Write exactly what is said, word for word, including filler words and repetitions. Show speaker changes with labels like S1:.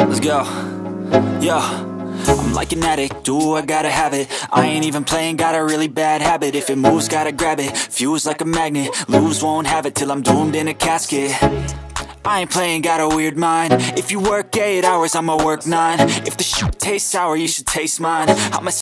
S1: Let's go. Yo, I'm like an addict, ooh, I gotta have it. I ain't even playing, got a really bad habit. If it moves, gotta grab it, fuse like a magnet. Lose, won't have it till I'm doomed in a casket. I ain't playing, got a weird mind. If you work eight hours, I'ma work nine. If the shit tastes sour, you should taste mine. I'ma